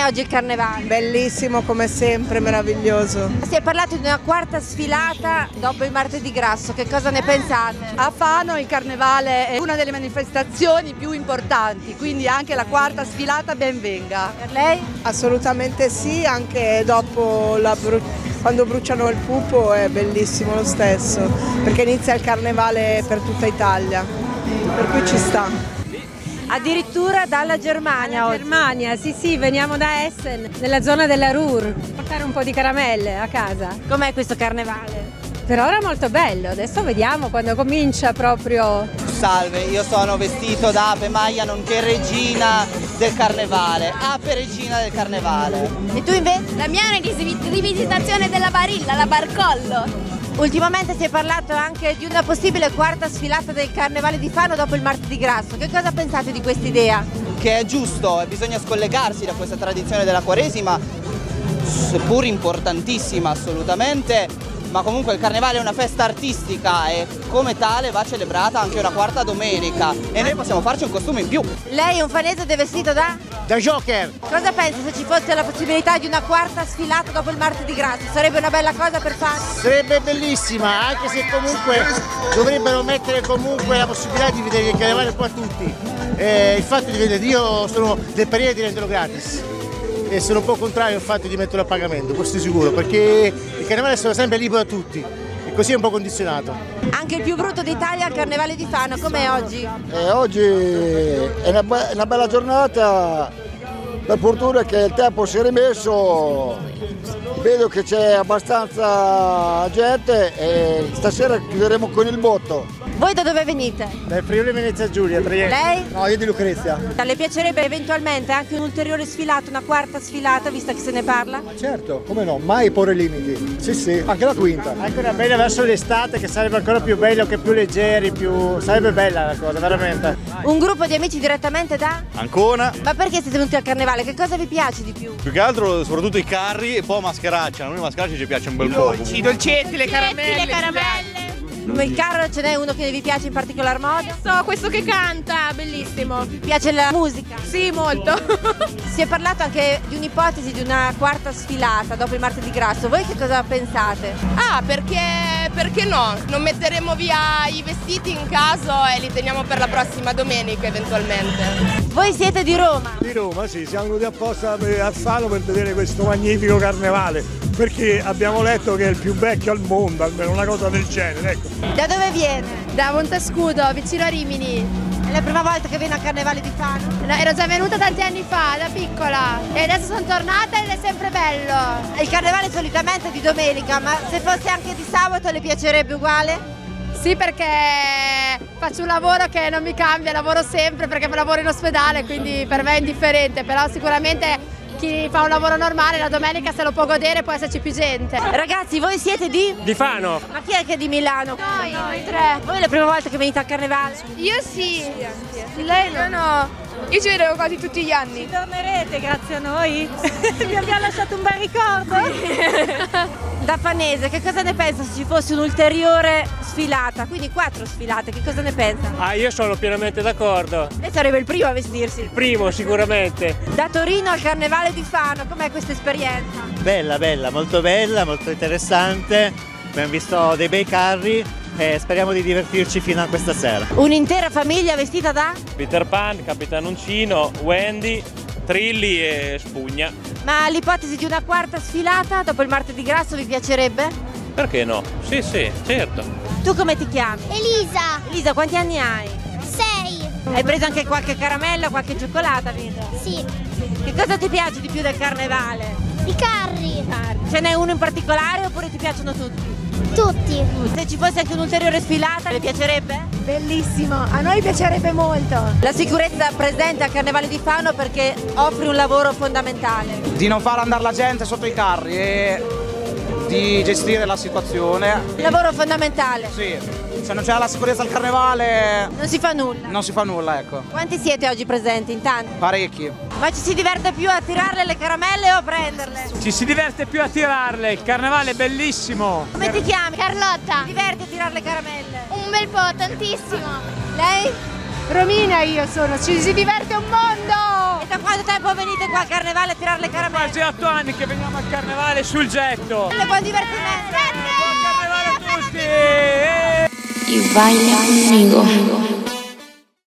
Com'è oggi il carnevale? Bellissimo come sempre, meraviglioso. Si è parlato di una quarta sfilata dopo il martedì grasso, che cosa ne pensate? A Fano il carnevale è una delle manifestazioni più importanti, quindi anche la quarta sfilata ben venga. Per lei? Assolutamente sì, anche dopo quando bruciano il pupo è bellissimo lo stesso, perché inizia il carnevale per tutta Italia, per cui ci sta. Addirittura dalla Germania oggi. Germania, sì, veniamo da Essen, nella zona della Ruhr, portare un po' di caramelle a casa. Com'è questo carnevale? Per ora è molto bello, adesso vediamo quando comincia proprio. Salve, io sono vestito da Ape Maia, nonché regina del carnevale, Ape regina del carnevale. E tu invece? La mia è una rivisitazione della Barilla, la Barcollo. Ultimamente si è parlato anche di una possibile quarta sfilata del carnevale di Fano dopo il martedì grasso. Che cosa pensate di questa idea? Che è giusto, bisogna scollegarsi da questa tradizione della Quaresima, seppur importantissima assolutamente, ma comunque il carnevale è una festa artistica e come tale va celebrata anche una quarta domenica e noi possiamo farci un costume in più. Lei è un fanese ed è vestito da? Da Joker! Cosa pensa se ci fosse la possibilità di una quarta sfilata dopo il martedì grasso? Sarebbe una bella cosa per fare? Sarebbe bellissima, anche se comunque dovrebbero mettere comunque la possibilità di vedere il carnevale un po' a tutti. Il fatto di vedere, io sono del parere di renderlo gratis. E sono un po' contrario al fatto di metterlo a pagamento, questo è sicuro, perché il carnevale sarà sempre libero a tutti e così è un po' condizionato. Anche il più brutto d'Italia, il carnevale di Fano, com'è oggi? Oggi è una bella giornata, per fortuna che il tempo si è rimesso, vedo che c'è abbastanza gente e stasera chiuderemo con il botto. Voi da dove venite? Dal Friuli Venezia Giulia, Trieste. Lei? No, io di Lucrezia. Le piacerebbe eventualmente anche un'ulteriore sfilata, una quarta sfilata, vista che se ne parla? Certo, come no, mai porre limiti. Sì, anche la quinta. Anche una bella verso l'estate che sarebbe ancora più bello, che più leggeri, sarebbe bella la cosa, veramente. Un gruppo di amici direttamente da? Ancona. Ma perché siete venuti al carnevale? Che cosa vi piace di più? Più che altro soprattutto i carri e poi mascheraccia. A noi mascheraccia ci piace un bel po'. I dolcetti, le caramelle. Il carro ce n'è uno che vi piace in particolar modo? Questo che canta, bellissimo. Vi piace la musica? Sì, molto. Si è parlato anche di un'ipotesi di una quarta sfilata dopo il martedì grasso. Voi che cosa pensate? Perché no? Non metteremo via i vestiti in caso e li teniamo per la prossima domenica eventualmente. Voi siete di Roma? Di Roma, sì, siamo venuti apposta a Fano per vedere questo magnifico carnevale, perché abbiamo letto che è il più vecchio al mondo, almeno una cosa del genere, ecco. Da dove viene? Da Montescudo, vicino a Rimini. È la prima volta che viene al carnevale di Fano? No, ero già venuta tanti anni fa, da piccola, e adesso sono tornata ed è sempre bello. Il carnevale solitamente è di domenica, ma se fosse anche di sabato le piacerebbe uguale? Sì, perché faccio un lavoro che non mi cambia, lavoro sempre perché lavoro in ospedale, quindi per me è indifferente, però sicuramente chi fa un lavoro normale la domenica se lo può godere, può esserci più gente. Ragazzi, voi siete di? Di Fano. Ma chi è che è di Milano? Noi tre. Voi è la prima volta che venite al carnevale? Io sì. Lei no? No. Io ci vedevo quasi tutti gli anni. Tornerete grazie a noi? Vi abbiamo lasciato un bel ricordo? Da fanese, che cosa ne pensa se ci fosse un'ulteriore sfilata? Quindi 4 sfilate, che cosa ne pensa? Io sono pienamente d'accordo. Lei sarebbe il primo a vestirsi. Il primo sicuramente. Da Torino al carnevale di Fano, com'è questa esperienza? Bella, molto interessante. Abbiamo visto dei bei carri e speriamo di divertirci fino a questa sera. Un'intera famiglia vestita da? Peter Pan, Capitanoncino, Wendy, Trilli e Spugna. Ma l'ipotesi di una quarta sfilata dopo il martedì grasso vi piacerebbe? Perché no? Sì, certo. Tu come ti chiami? Elisa. Elisa, quanti anni hai? 6. Hai preso anche qualche caramella, qualche cioccolata, vedo? Sì. Che cosa ti piace di più del carnevale? I carri. Ce n'è uno in particolare oppure ti piacciono tutti? Tutti. Se ci fosse anche un'ulteriore sfilata, le piacerebbe? Bellissimo, a noi piacerebbe molto. La sicurezza presente al carnevale di Fano perché offre un lavoro fondamentale. Di non far andare la gente sotto i carri e di gestire la situazione. Un lavoro fondamentale. Sì, se non c'è la sicurezza al carnevale non si fa nulla. Non si fa nulla, ecco. Quanti siete oggi presenti? In tanti? Parecchi. Ma ci si diverte più a tirarle le caramelle o a prenderle? Ci si diverte più a tirarle, il carnevale è bellissimo. Come ti chiami? Carlotta. Ti diverti a tirare le caramelle? Un bel po', tantissimo. Lei? Romina io sono, ci si diverte un mondo! E da quanto tempo venite qua al carnevale a tirare le caramelle? Quasi 8 anni che veniamo al carnevale sul getto. Buon divertimento! Buon carnevale a tutti! Y baila conmigo.